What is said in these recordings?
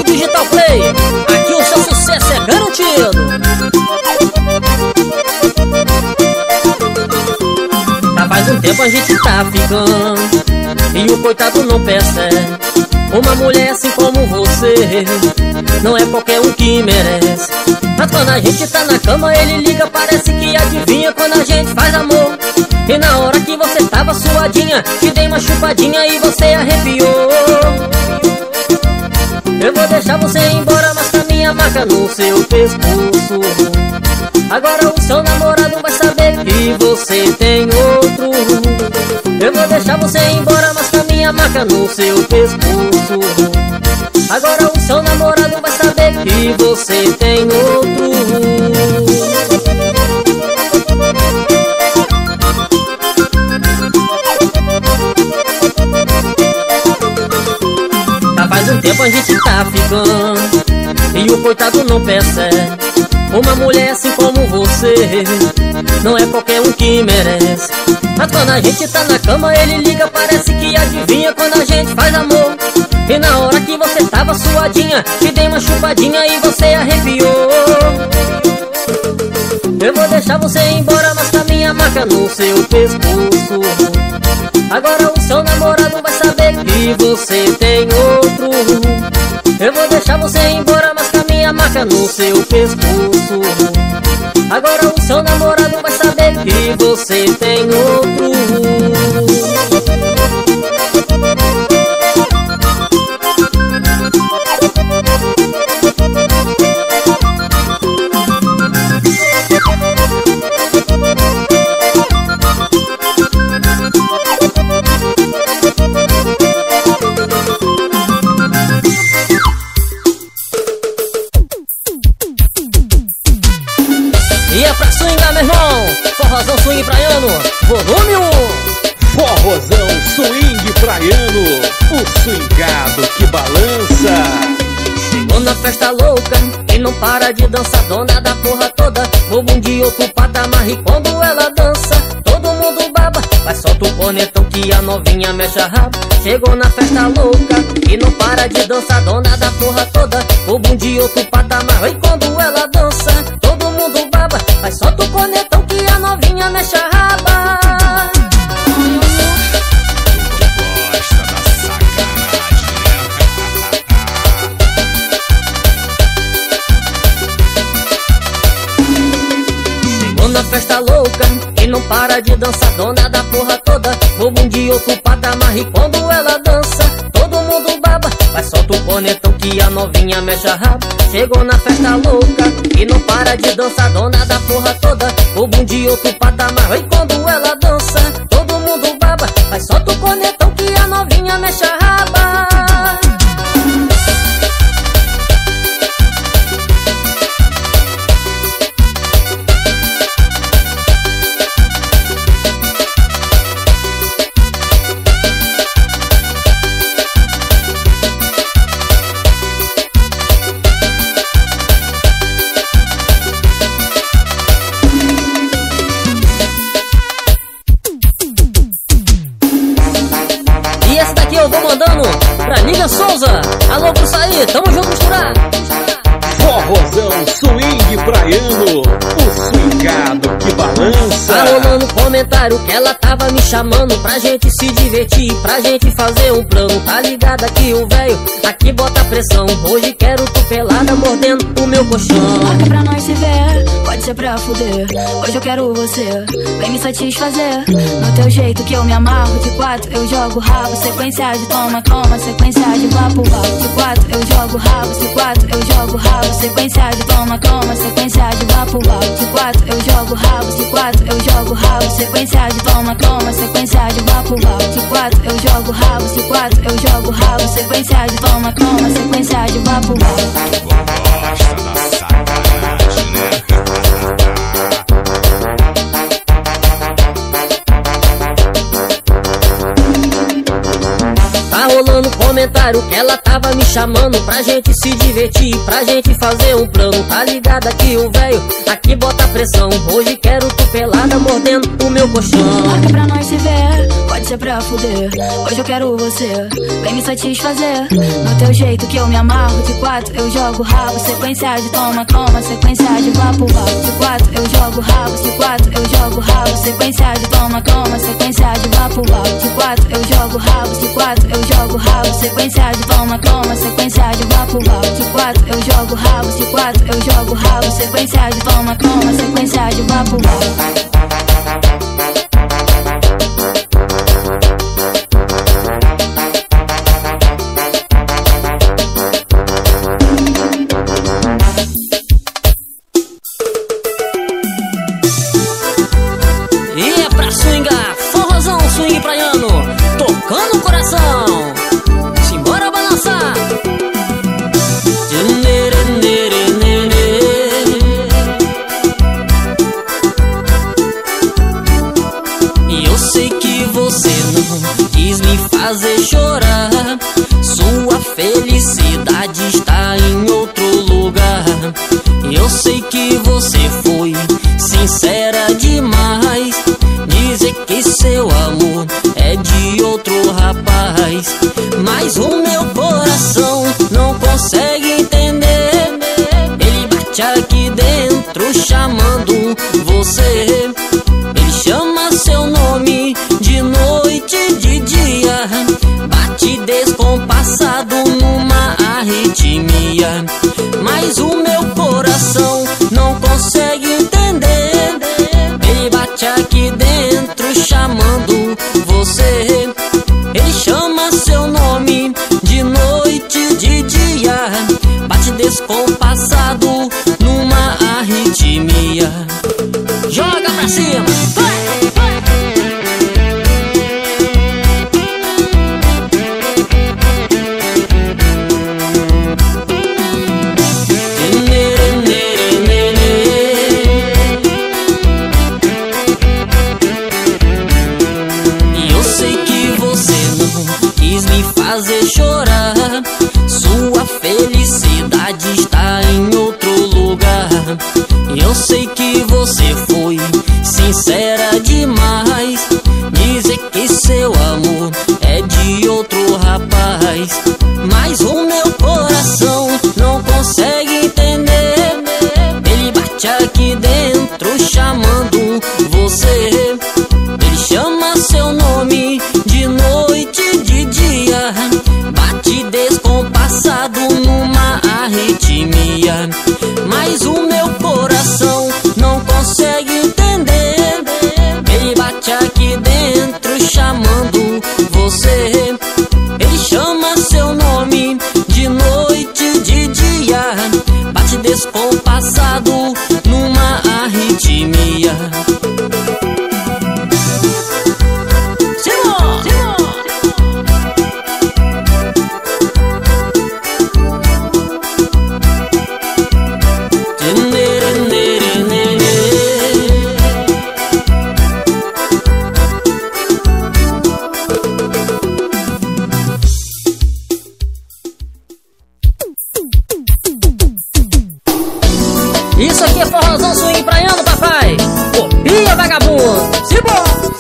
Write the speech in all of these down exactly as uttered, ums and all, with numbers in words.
Digital Play, aqui o seu sucesso é garantido. Já faz um tempo a gente tá ficando e o coitado não percebe. Uma mulher assim como você não é qualquer um que merece. Mas quando a gente tá na cama ele liga, parece que adivinha quando a gente faz amor. E na hora que você tava suadinha, te dei uma chupadinha e você arrepiou. Eu vou deixar você ir embora, mas com a minha marca no seu pescoço. Agora o seu namorado vai saber que você tem outro. Eu vou deixar você ir embora, mas com a minha marca no seu pescoço. Agora o seu namorado vai saber que você tem outro. Já faz um tempo a gente tá ficando e o coitado não percebe. Uma mulher assim como você não é qualquer um que merece. Mas quando a gente tá na cama ele liga, parece que adivinha quando a gente faz amor. E na hora que você tava suadinha, te dei uma chupadinha e você arrepiou. Eu vou deixar você ir embora, mas com a minha marca no seu pescoço. Agora o seu namorado vai saber que você tem outro. Eu vou deixar você ir embora, mas com a minha marca no seu pescoço. Agora o seu namorado vai saber que você tem outro. E é pra swingar, meu irmão, forrozão swing praiano, volume um. Forrozão swing praiano, o swingado que balança. Chegou na festa louca e não para de dançar, dona da porra toda. Bumbum de outro patamar e quando ela dança, todo mundo baba. Mas solta o cornetão que a novinha mexe a raba. Chegou na festa louca e não para de dançar, dona da porra toda. Bumbum de outro patamar e quando ela dança, todo mundo baba. Mas solta o cornetão que a novinha mexe a raba. Gosta da sacanagem. Chegou na festa louca e não para de dançar, dona da porra toda. Bumbum de outro patamar e quando ela dança, todo mundo baba. Mas solta o cornetão que a novinha mexe a raba. Chegou na festa louca e não para de dançar, dona da porra toda. Bumbum de outro patamar e quando ela dança, todo mundo baba. Mas solta o cornetão que a novinha mexe a raba. E essa daqui eu vou mandando pra Lilian Souza. Alô, pro sair, tamo junto, misturar. Forrozão swing praiano, o swingado que balança. Tá rolando comentário que ela tava me chamando pra gente se divertir, pra gente fazer um plano. Tá ligado aqui o velho, aqui bota pressão. Hoje quero tu pelada mordendo o meu colchão. Marca pra nós se ver, pode ser pra fuder. Hoje eu quero você, vem me satisfazer. No teu jeito que eu me amarro, de quatro eu jogo rabo. Sequência de toma, toma, sequência de vapo, vapo. De quatro eu jogo rabo, de quatro eu jogo rabo. Sequência de toma, toma, sequência de vapo, vapo. De quatro eu jogo rabo, de quatro eu jogo rabo. Sequência de toma, toma, sequência de vapo, vapo. De quatro eu jogo rabo, de quatro eu jogo rabo. Sequência de toma, toma, sequência de vapo, vapo. Gosta da sacanagem, né? Tá rolando comentário que ela tava me chamando pra gente se divertir, pra gente fazer um plano. Tá ligado aqui o velho, aqui bota pressão. Hoje quero tu pelada mordendo o meu colchão. Marca pra nós se ver, pode ser pra fuder. Hoje eu quero você, vem me satisfazer. No teu jeito que eu me amarro, de quatro eu jogo rabo. Sequência de toma, toma, sequência de vapo, vapo. De quatro eu jogo rabo, de quatro eu jogo rabo. Sequência de toma, toma, sequência de vapo, vapo. De quatro eu jogo rabo, de quatro eu jogo rabo. Sequência de toma, toma, sequência de vapo, vapo. De quatro eu jogo rabo, de quatro eu jogo rabo. Sequência de toma, toma, sequência de vapo, vapo. Tocando o coração, simbora balançar. E eu sei que você não quis me fazer chorar. Sua felicidade está em outro lugar. Eu sei que você foi sincera demais. Dizer que seu amor é de outro rapaz, mas o meu coração não consegue entender. Ele bate aqui dentro chamando você. Ele chama seu nome de noite e de dia. Bate descompassado numa arritmia, mas o meu coração não consegue entender. Ele bate aqui dentro chamando você. Ele chama seu nome de noite e de dia. Bate descompassado numa arritmia. Joga pra cima, vai! Fazer chorar. Sua felicidade está em outro lugar. Eu sei que você foi sincera demais. Dizer que seu amor é de outro rapaz, mas o meu coração não consegue entender. Ele bate aqui dentro chamando você. Ele chama seu nome de noite e de dia. Bate descompassado numa arritmia, mas o meu coração não consegue entender. Ele bate aqui dentro chamando você. Ele chama seu nome de noite e de dia. Bate descompassado numa arritmia. Isso aqui é forrozão swing praiano, papai. Copia, vagabundo. Simbora!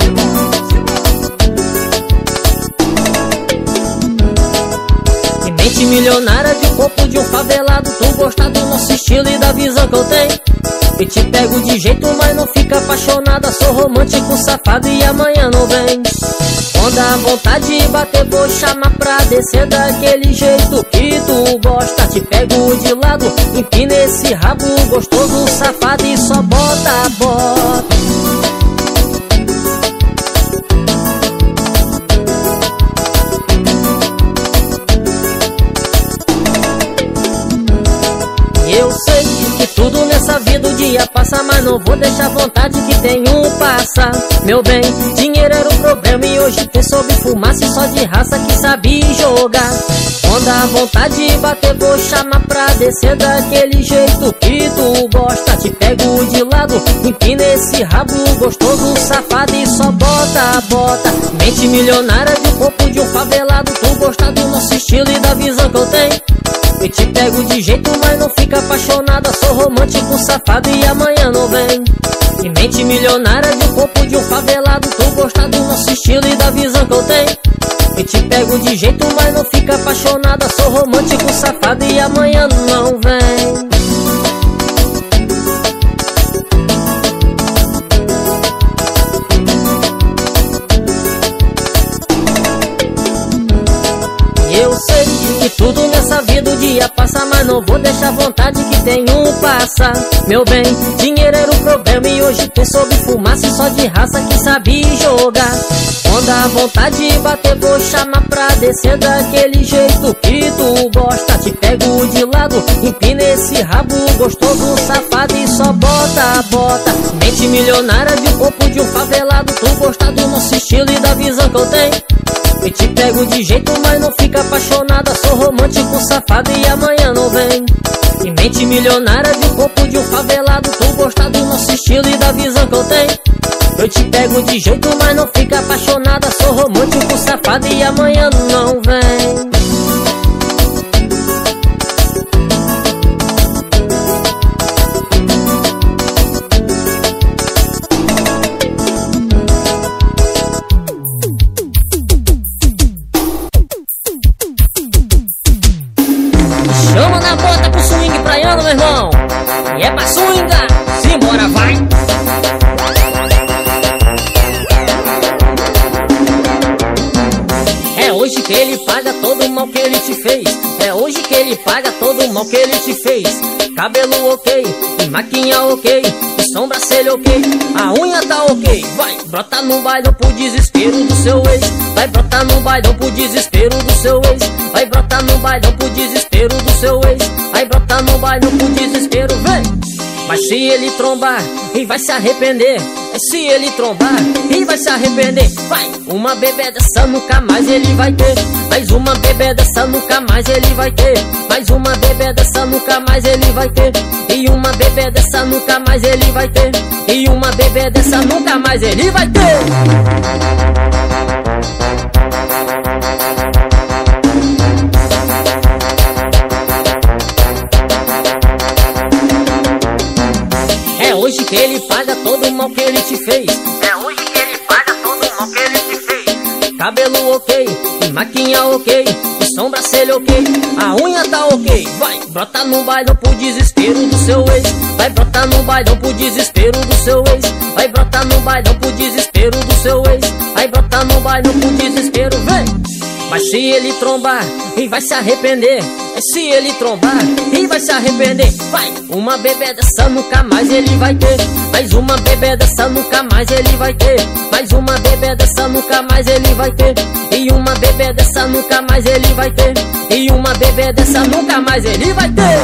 E mente milionária de corpo de um favelado. Tu gosta do nosso estilo e da visão que eu tenho. E te pego de jeito, mas não fica apaixonada. Sou romântico, safado e amanhã não vem. Quando a vontade de bater, vou chamar pra descer daquele jeito que tu gosta. Te pego de lado, empina esse rabo gostoso, safado, e só bota, bota. Eu sei que tudo nessa vida o dia passa, mas não vou deixar a vontade que tenho passar. Meu bem, dinheiro era o problema e hoje tem sobre fumaça e só de raça que sabe jogar. Quando a vontade de bater, vou chamar pra descer daquele jeito que tu gosta. Te pego de lado, empina esse rabo gostoso, safado, e só bota, bota. Mente milionária de corpo de um favelado. Tu gosta do nosso estilo e da visão que eu tenho. E te pego de jeito, mas não fica apaixonada. Sou romântico, safado e amanhã não vem. E mente milionária de corpo de um favelado. Tu gosta do nosso estilo e da visão que eu tenho. Eu te pego de jeito, mas não fica apaixonada. Sou romântico, safado e amanhã não vem. Eu sei que tudo nessa vida o dia passa, mas não vou deixar a vontade que tenho passar. Meu bem, dinheiro era o problema e hoje tu soube fumaça e só de raça que sabe jogar. Quando a vontade bater vou chamar pra descer daquele jeito que tu gosta. Te pego de lado, empina esse rabo gostoso, safado e só bota, bota. Mente milionária de um corpo de um favelado. Tu gosta do nosso estilo e da visão que eu tenho. Eu te pego de jeito, mas não fica apaixonada. Sou romântico, safado e amanhã não vem. E mente milionária de um corpo de um favelado. Tu gosta do nosso estilo e da visão que eu tenho. Eu te pego de jeito, mas não fica apaixonada. Sou romântico, safado e amanhã não vem. Chama na bota pro swing praiano, meu irmão. E é pra swingar, simbora, vai. É hoje que ele paga todo o mal que ele te fez. É hoje que ele paga todo o mal que ele te fez. Cabelo ok, e maquinha ok, e sobrancelha ok, a unha tá ok. Vai, brota no bailão pro desespero do seu ex. Vai brotar no bailão pro desespero do seu ex. Vai brotar no bailão pro desespero do seu ex. Vai brotar no bailão pro desespero, vem. Mas se ele trombar, e vai se arrepender. Se ele trombar, e vai se arrepender. Vai, uma bebê dessa nunca mais ele vai ter. Mais uma bebê dessa nunca mais ele vai ter. Mais uma bebê dessa nunca mais ele vai ter. E uma bebê dessa nunca mais ele vai ter. E uma bebê dessa nunca mais ele vai ter. É hoje que ele paga todo o mal que ele te fez. É hoje que ele paga todo o mal que ele te fez. Cabelo ok, e maquinha ok, e sobrancelha ok, a unha tá ok. Vai, brota no bailão pro desespero do seu ex. Vai brotar no bailão pro desespero do seu ex. Vai brotar no bailão pro desespero do seu ex. Vai brotar no bailão pro desespero, vem. Mas se ele trombar, e vai se arrepender. Se ele trombar, e vai se arrepender. Vai, uma bebê dessa nunca mais ele vai ter. Mais uma bebê dessa nunca mais ele vai ter. Mais uma bebê dessa nunca mais ele vai ter. E uma bebê dessa nunca mais ele vai ter. E uma bebê dessa nunca mais ele vai ter.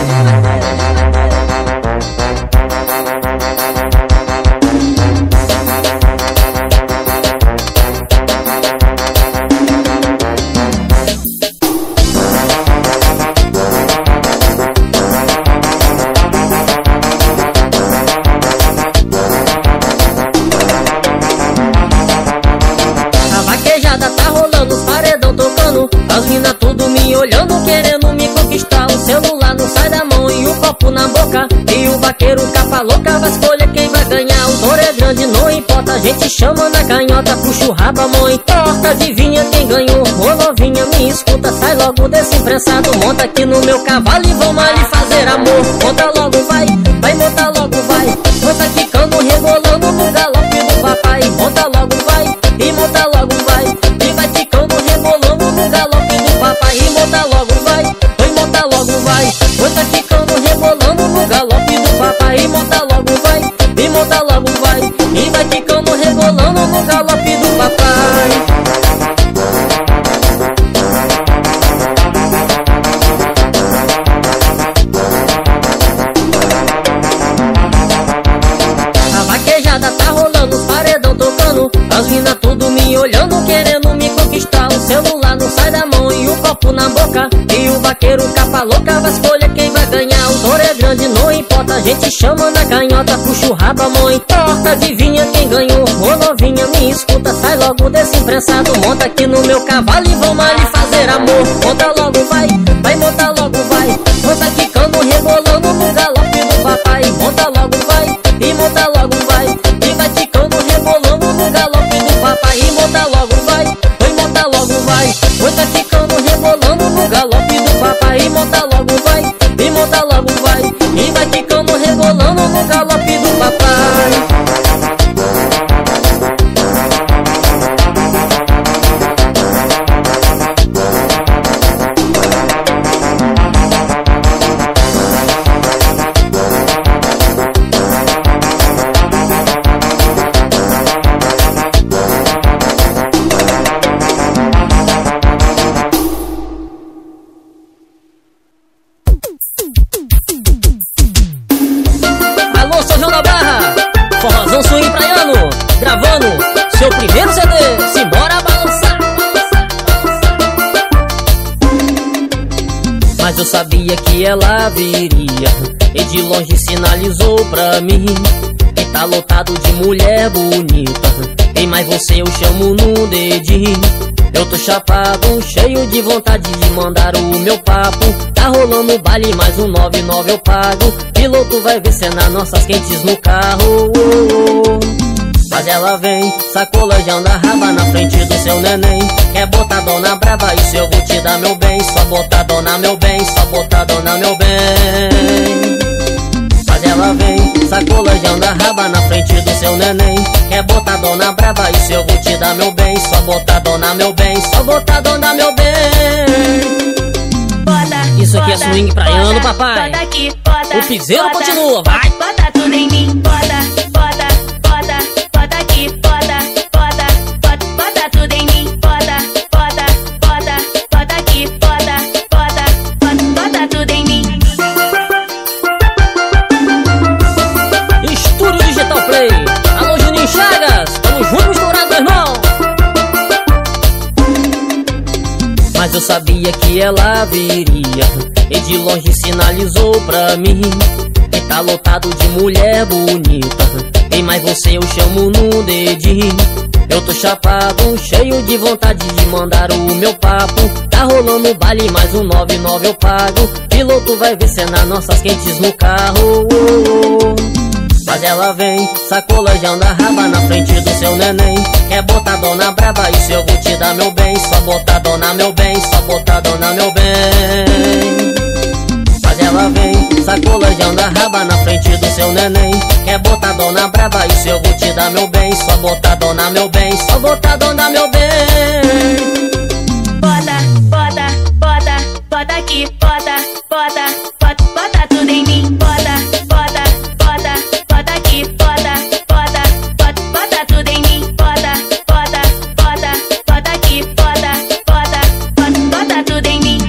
As mina tudo me olhando, querendo me conquistar. O celular não sai da mão e o copo na boca. E o vaqueiro capa louca vai escolher quem vai ganhar. O touro é grande, não importa, a gente chama na canhota. Puxa o rabo, a mão em torta, adivinha quem ganhou. Ô novinha, me escuta, sai logo desse imprensado. Monta aqui no meu cavalo e vamos ali fazer amor. Monta logo, vai, vai, monta logo, vai. Monta quicando, rebolando no galope do papai. Monta logo, vai, e monta logo, vai. E vai quicando, rebolando no galope do papai. E monta logo, vai, vai, monta logo, vai. Monta quicando, rebolando no galope do papai. E monta logo, vai, e monta logo, vai. E vai quicando, rebolando no galope do papai. As mina tudo me olhando, querendo me conquistar. O celular não sai da mão e o copo na boca. E o vaqueiro capa louca vai escolher quem vai ganhar. O touro é grande, não importa, a gente chama na canhota. Puxa o rabo, a mão em torta, adivinha quem ganhou. Ô novinha, me escuta, sai logo desse imprensado. Monta aqui no meu cavalo e vamos ali fazer amor. Monta logo, vai, vai, monta logo, vai. Monta quicando, rebolando no galope do papai. Monta logo, vai, e monta logo, vai. E vai quicando, rebolando no galope do papai. E monta logo, galope do papai. Forrozão swing praiano, gravando seu primeiro C D. Simbora balançar, balançar, balançar. Mas eu sabia que ela viria, e de longe sinalizou pra mim que tá lotado de mulher bonita. Tem mais você, eu chamo no dedinho. Eu tô chapado, cheio de vontade de mandar o meu papo. Tá rolando baile, mais um nove nove eu pago. Piloto vai ver cena nossas quentes no carro. Mas ela vem, sacolejando a raba na frente do seu neném. Quer botar dona brava, isso eu vou te dar meu bem. Só botar dona meu bem, só botar dona meu bem. Mas ela vem, sacolejando a raba na frente do seu neném. Quer botar dona brava, isso eu vou te dar meu bem. Só botar dona meu bem, só botar dona meu bem. Isso aqui é swing praiano, papai. O piseiro continua, vai. Bota tudo em mim, bota, bota, bota, bota aqui, bota, bota, bota, bota tudo em mim, bota, bota, bota, bota aqui, bota, bota, bota, bota tudo em mim. Estúdio Digital Play. Alô, Juninho Chagas, tamo junto misturado, meu irmão. Mas eu sabia que ela viria, e de longe sinalizou pra mim que tá lotado de mulher bonita. Tem mais você, eu chamo no dedinho. Eu tô chapado, cheio de vontade de mandar o meu papo. Tá rolando baile, mais um nove nove eu pago. Piloto vai ver cena nossas quentes no carro. Mas ela vem, sacolejando a raba na frente do seu neném. Quer botar dona brava, isso eu vou te dar meu bem. Só botar dona meu bem, só botar dona meu bem. Mas ela vem, sacolejando a raba na frente do seu neném. Quer botar dona brava, isso eu vou te dar meu bem. Só botar dona meu bem, só botar dona meu bem. Bota, bota, bota, bota aqui, bota, bota, bota, bota tudo em mim, bota, bota, bota, bota aqui, bota, bota, bota, bota tudo em mim, bota, bota, bota, bota aqui, bota, bota, bota, bota tudo em mim.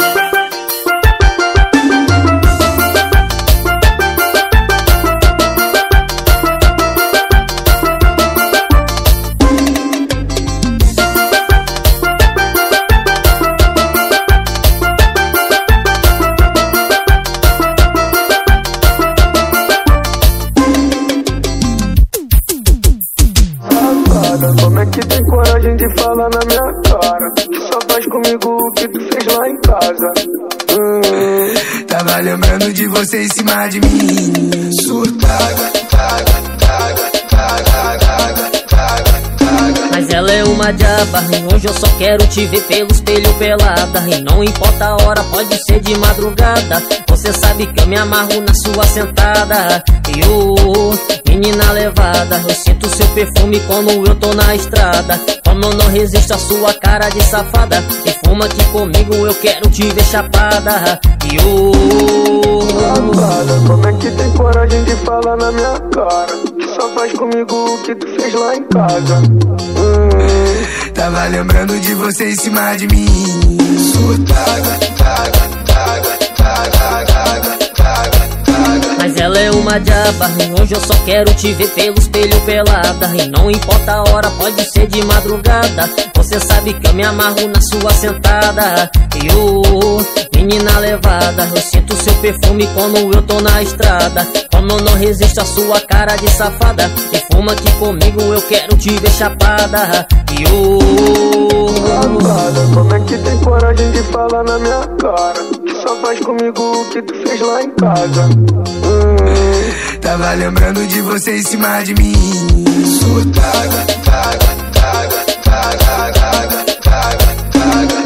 Como é que tem coragem de falar na minha cara? Tu só faz comigo o que tu fez lá em casa. hum. Tava lembrando de você em cima de mim. Surtada, taga, taga, taga, taga, taga, taga. Mas ela é uma diaba, e hoje eu só quero te ver pelo espelho pelada. E não importa a hora, pode ser de madrugada. Você sabe que eu me amarro na sua sentada. E oh, menina levada, eu sinto seu perfume quando eu tô na estrada. Como eu não resisto à sua cara de safada. E fuma aqui comigo, eu quero te ver chapada. E oh, Safada, como é que tem coragem de falar na minha cara? Tu só faz comigo o que tu fez lá em casa. hum. Tava lembrando de você em cima de mim. Surtada, taga, taga, taga, taga, taga, taga. mas ela é uma diaba, e hoje eu só quero te ver pelo espelho pelada. E não importa a hora, pode ser de madrugada. Você sabe que eu me amarro na sua sentada. E oh, menina levada, eu sinto seu perfume quando eu tô na estrada. Como eu não resisto à sua cara de safada. E fuma aqui comigo, eu quero te ver chapada. E oh, Safada, como é que tem coragem de falar na minha cara? Tu só faz comigo o que tu fez lá em casa. hum. Tava lembrando de você em cima de mim. Surtada, taga, taga, taga, taga, taga, taga.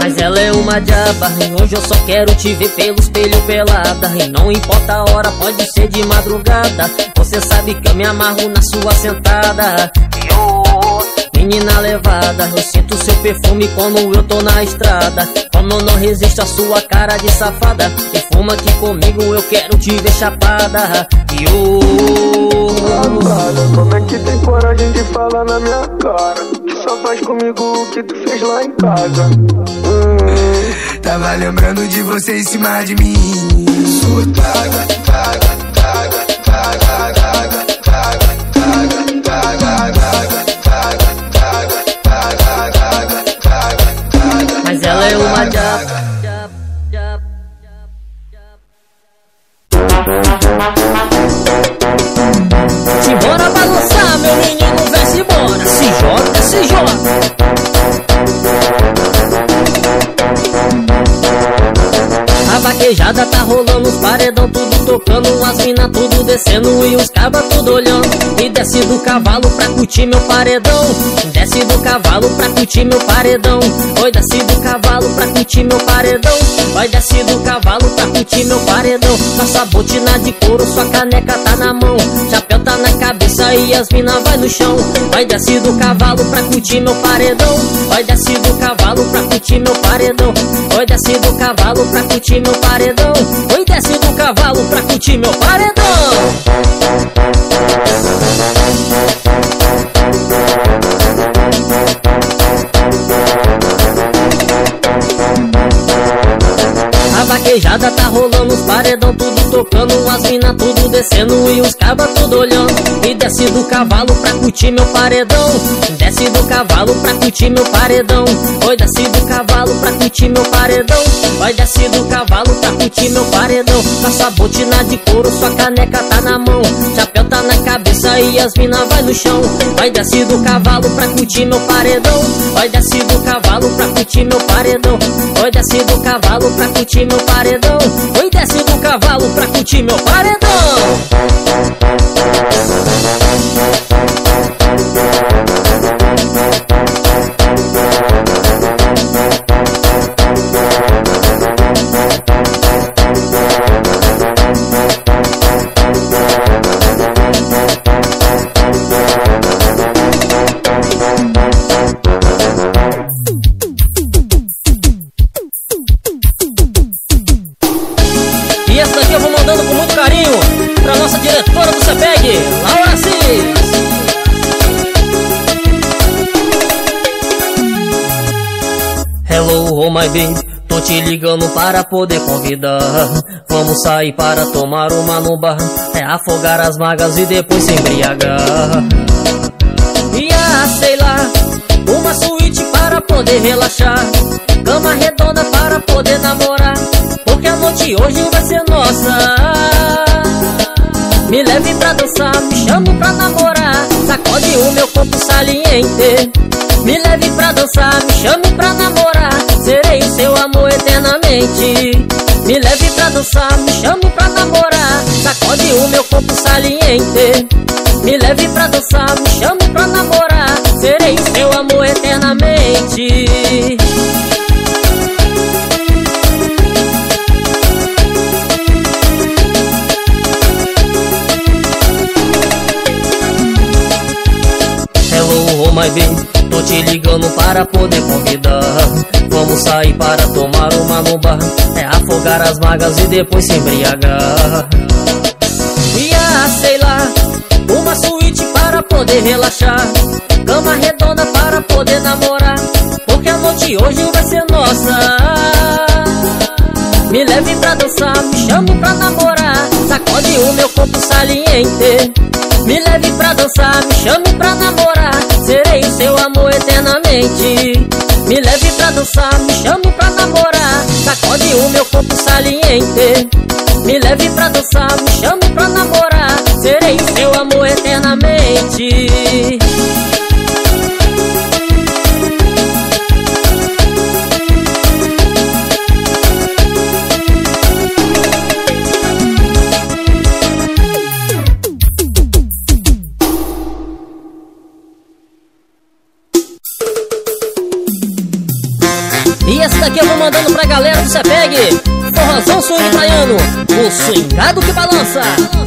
Mas ela é uma diaba, e hoje eu só quero te ver pelo espelho pelada. E não importa a hora, pode ser de madrugada. Você sabe que eu me amarro na sua sentada. Oh, menina levada, eu sinto seu perfume quando eu tô na estrada. Como eu não resisto à sua cara de safada. E fuma aqui comigo, eu quero te ver chapada. E oh, safada, como é que tem coragem de falar na minha cara? Que só faz comigo o que tu fez lá em casa. hum. Tava lembrando de você em cima de mim. Surtada, taga, taga, taga, taga, taga, taga, taga, taga, taga, taga, taga. Mas ela é uma diaba. Simbora balançar, meu menino, vem-se embora. Se joga, se joga. A vaquejada tá rolando, os paredão tudo tocando, as mina tudo descendo e os cabas tudo olhando. E desce do cavalo pra curtir meu paredão. Desce do cavalo pra curtir meu paredão. Oi, desce do cavalo pra curtir meu paredão. Vai, desce do cavalo pra curtir meu paredão. Com sua botina de couro, sua caneca tá na mão, chapéu tá na cabeça e as mina vai no chão. Vai, desce do cavalo pra curtir meu paredão. Vai, desce do cavalo pra curtir meu paredão. Oi, desce do cavalo pra curtir meu paredão. Oi, desce do cavalo pra curtir meu paredão. A vaquejada tá rolando, os paredão tudo tocando, as mina tudo descendo e os cabas tudo olhando. E desce do cavalo pra curtir meu paredão. Desce do cavalo pra curtir meu paredão. Oi, desce do cavalo pra curtir meu paredão. Vai, desce do cavalo pra curtir meu paredão. Com sua botina de couro, sua caneca tá na mão, chapéu tá na cabeça e as mina vai no chão. Vai, desce do cavalo pra curtir meu paredão. Vai, desce do cavalo pra curtir meu paredão. Oi, desce do cavalo pra curtir meu paredão. Oi, desce do cavalo pra curtir meu paredão. E essa daqui eu vou mandando com muito carinho pra nossa diretora do CEPEG, Laura Cis. Hello, oh my baby, tô te ligando para poder convidar. Vamos sair para tomar uma no bar, é afogar as magas e depois se embriagar. E ah, sei lá, uma suíte para poder relaxar, cama redonda para poder namorar, porque a noite hoje vai ser nossa. Me leve pra dançar, me chame pra namorar, sacode o meu corpo saliente. Me leve pra dançar, me chame pra namorar, serei seu amor eternamente. Me leve pra dançar, me chame pra namorar, sacode o meu corpo saliente. Me leve pra dançar, me chame pra namorar, serei seu amor eternamente. Hello, oh my baby, tô te ligando para poder convidar. Vamos sair para tomar uma no bar, é afogar as magas e depois se embriagar. E ah, sei lá, uma suíte para poder relaxar, cama redonda para poder namorar, porque a noite hoje vai ser nossa. Me leve pra dançar, me chame pra namorar, sacode o meu corpo saliente. Me leve pra dançar, me chame pra namorar, serei seu amor eternamente. Me leve pra dançar, me chame pra namorar, sacode o meu corpo saliente. Me leve pra dançar, me chame pra namorar, serei seu amor eternamente. E essa daqui pra galera do Cepeg, forrozão swing praiano, o swingado que balança.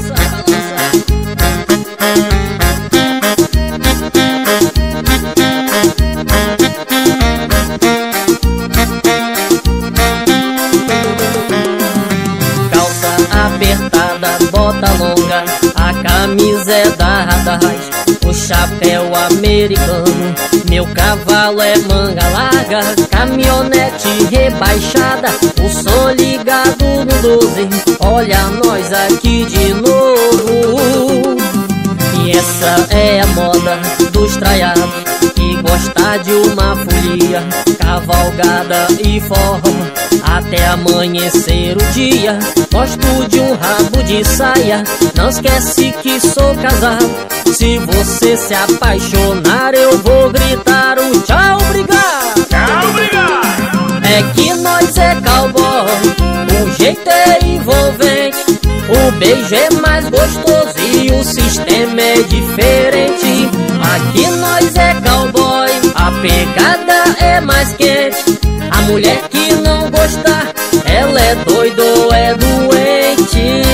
Calça apertada, bota longa, a camisa é da Radaz, o chapéu americano, meu cavalo é manga larga, caminhonete rebaixada, o som ligado no doze, olha nós aqui de novo. E essa é a moda dos traiados, que gosta de uma folia, cavalgada e forró, até amanhecer o dia. Gosto de um rabo de saia, não esquece que sou casado. Se você se apaixonar, eu vou gritar um tchau, obrigado. Tchau, obrigado. É que nós é cowboy, o jeito é envolvente, o beijo é mais gostoso e o sistema é diferente. Aqui nós é cowboy, a pegada é mais quente. A mulher que não gostar, ela é doida ou é doente.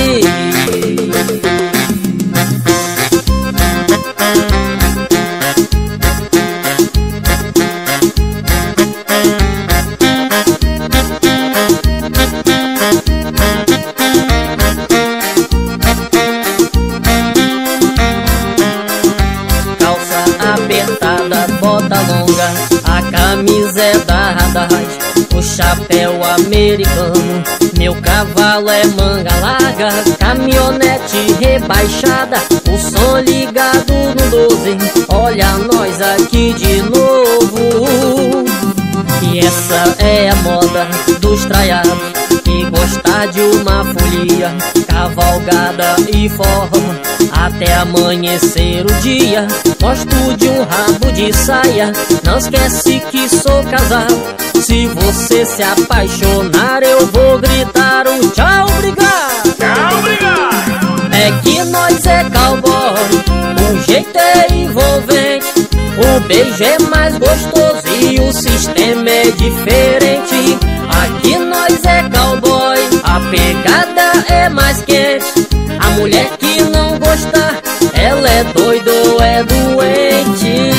Bota longa, a camisa é da Radaz, o chapéu americano, meu cavalo é manga larga, caminhonete rebaixada, o som ligado no doze, olha nós aqui de novo. E essa é a moda dos traiados, que gosta de uma folia, cavalgada e forró, até amanhecer o dia. Gosto de um rabo de saia, não esquece que sou casado. Se você se apaixonar, eu vou gritar um tchau, obrigado. Tchau, obrigado. É que nós é cowboy, o jeito é envolvente, o beijo é mais gostoso e o sistema é diferente. Aqui nós é cowboy, a pegada é mais quente. A mulher que não gostar, ela é doida ou é doente.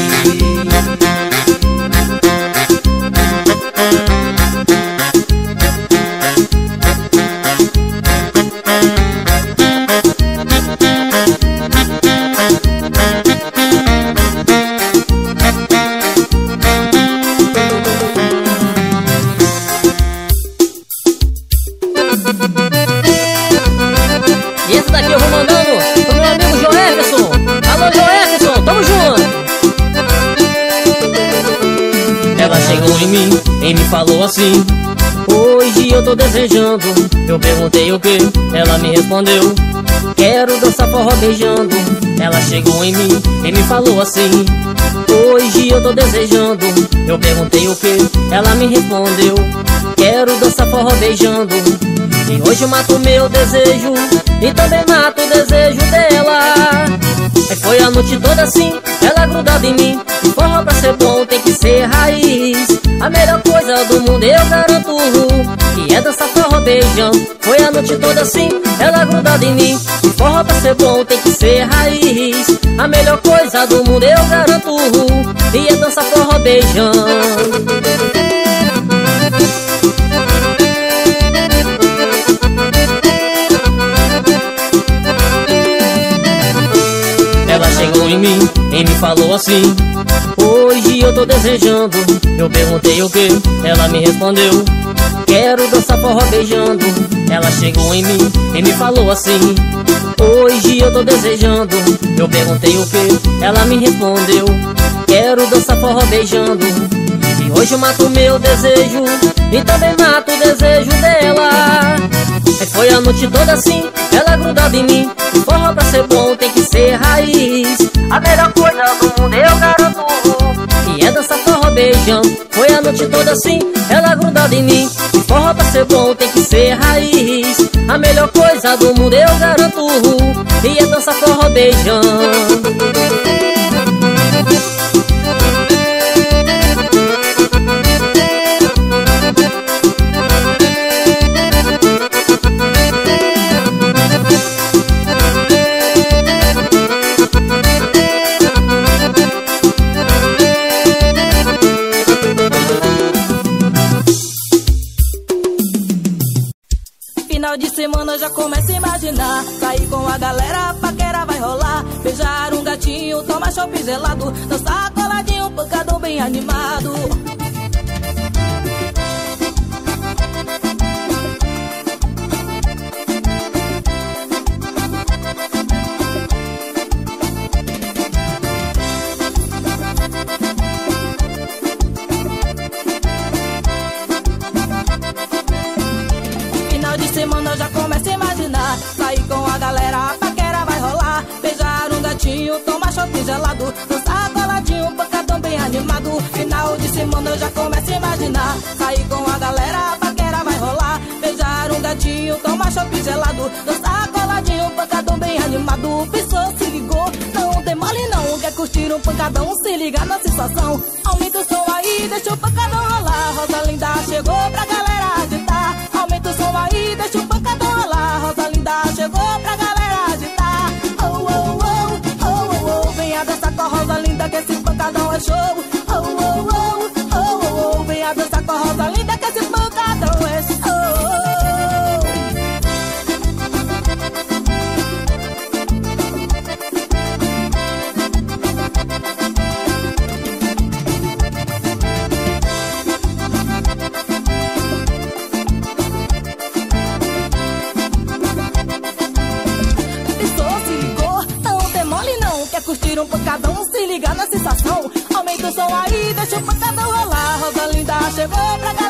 E esse daqui eu vou mandando pro meu amigo Joefferson. Alô, Joefferson, tamo junto. Ela chegou em mim e me falou assim: hoje eu tô desejando. Eu perguntei o que, ela me respondeu: quero dançar forró beijando. Ela chegou em mim e me falou assim: hoje eu tô desejando. Eu perguntei o que, ela me respondeu: quero dançar forró beijando. E hoje eu mato meu desejo e também mato o desejo dela. E foi a noite toda assim, ela grudada em mim. E forró pra ser bom tem que ser raiz. A melhor coisa do mundo eu garanto, que é dançar forró beijando. Foi a noite toda assim, ela grudada em mim. E forró pra ser bom tem que ser raiz. A melhor coisa do mundo eu garanto, e é dançar forró beijando. Ela chegou em mim e me falou assim: hoje eu tô desejando. Eu perguntei o que, ela me respondeu: quero dançar forró beijando. Ela chegou em mim e me falou assim: hoje eu tô desejando. Eu perguntei o que, ela me respondeu: quero dançar forró beijando. E hoje eu mato meu desejo e também mato o desejo dela. E foi a noite toda assim, ela grudada em mim. E forró pra ser bom tem que ser raiz. A melhor coisa do mundo eu garanto, que é dançar forró beijando. Foi a noite toda assim, ela grudada em mim. E forró pra ser bom tem que ser raiz. A melhor coisa do mundo eu garanto, e é dançar forró beijando. Final de semana já começa a imaginar. Sair com a galera, a paquera vai rolar. Beijar um gatinho, tomar chopp gelado. Dançar coladinho, pancadão bem animado. Final de semana já começa a imaginar. Sair com a galera, a paquera vai rolar. Beijar um gatinho, tomar chopp gelado. Dançar coladinho, pancadão bem animado. Final de semana já começa a imaginar. Sair com a galera, a paquera vai rolar. Beijar um gatinho, tomar chopp gelado. Dançar coladinho, pancadão bem animado. Pensou, se ligou, não tem mole não. Quer curtir um pancadão, se ligar na sensação. Aumenta o som aí, deixa o pancadão rolar. Rosalinda chegou pra galera agitar. Aumenta o som aí, deixa o pancadão rolar. Rosalinda chegou pra galera agitar. Oh, oh, oh, oh, oh, oh. Venha dançar com a Rosalinda que esse pancadão é show. Oh, oh, oh, oh, oh, oh. Venha dançar com a Rosalinda que esse pancadão é show. Curtir um pancadão, se ligar na sensação. Aumenta o som aí, deixa o pancadão rolar. Rosalinda chegou pra cá.